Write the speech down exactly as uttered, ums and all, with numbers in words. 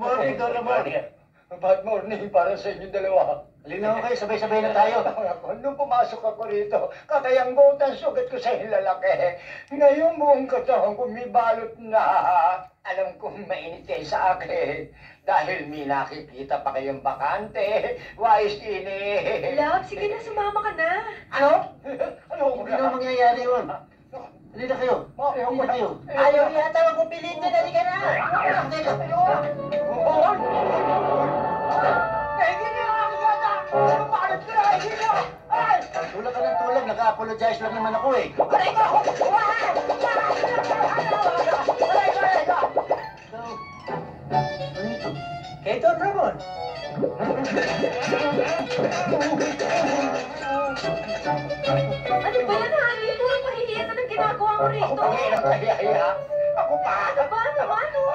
morning, Don Ramon. Bad morning para sa inyong dalawa. Halina ko kayo, sabay-sabay na tayo. Ako, nung pumasok ako rito, kakayang butan sugat ko sa hilalaki. Ngayon buong katawan ko may balot na. Alam kong mainit kayo sa akin. Dahil may nakikita pa kayong bakante. Wais ini. Love, sige na, sumama ka na. Ano? Ano? Hindi na mangyayari yun. Halina kayo. Halina kayo. Ayaw yata wag mo pilitin, halika na! Tulak ka ng tulak, naka-apologize lang naman ako eh. Kay Don Ramon. Ano ba yan, Honey? Puro pahihiyan na ng ginagawa mo rito. Ako pa. Ano ba? Ano ba? Ano?